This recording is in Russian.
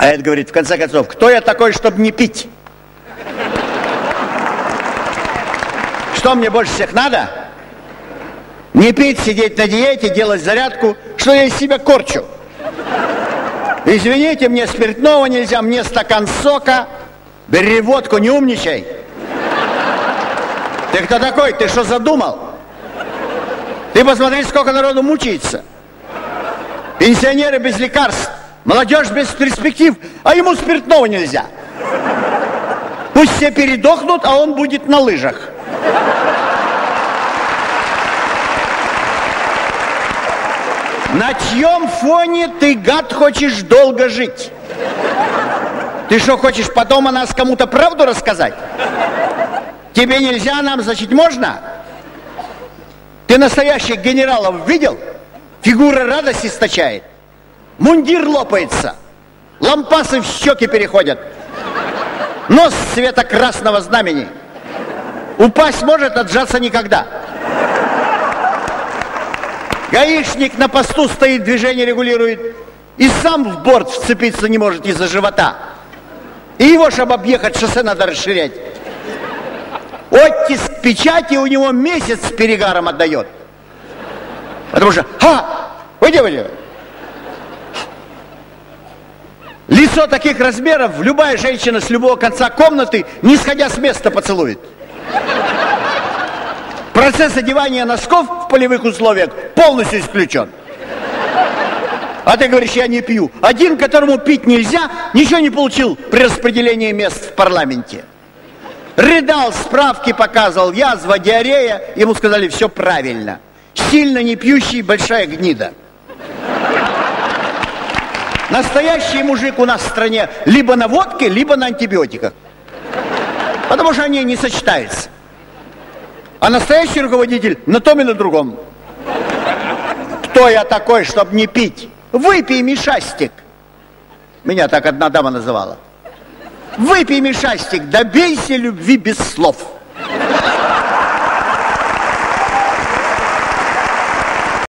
А это говорит, в конце концов, кто я такой, чтобы не пить? Что мне больше всех надо? Не пить, сидеть на диете, делать зарядку, что я из себя корчу. Извините, мне спиртного нельзя, мне стакан сока. Бери водку, не умничай. Ты кто такой? Ты что задумал? Ты посмотри, сколько народу мучается. Пенсионеры без лекарств, молодежь без перспектив, а ему спиртного нельзя. Пусть все передохнут, а он будет на лыжах. На чьем фоне ты, гад, хочешь долго жить? Ты что, хочешь потом о нас кому-то правду рассказать? Тебе нельзя, нам, значит, можно? Ты настоящих генералов видел? Фигура радости источает. Мундир лопается. Лампасы в щеки переходят. Нос цвета красного знамени. Упасть может, отжаться никогда. Гаишник на посту стоит, движение регулирует. И сам в борт вцепиться не может из-за живота. И его, чтобы объехать, шоссе надо расширять. Оттиск печати у него месяц с перегаром отдает. Потому что, выйди. Лицо таких размеров любая женщина с любого конца комнаты, не сходя с места, поцелует. Процесс одевания носков в полевых условиях полностью исключен. А ты говоришь, я не пью. Один, которому пить нельзя, ничего не получил при распределении мест в парламенте. Рыдал, справки показывал, язва, диарея. Ему сказали, все правильно. Сильно не пьющий, большая гнида. Настоящий мужик у нас в стране либо на водке, либо на антибиотиках. Потому что они не сочетаются. А настоящий руководитель на том и на другом. Кто я такой, чтобы не пить? Выпей мишастик. Меня так одна дама называла. Выпей мишастик, добейся любви без слов.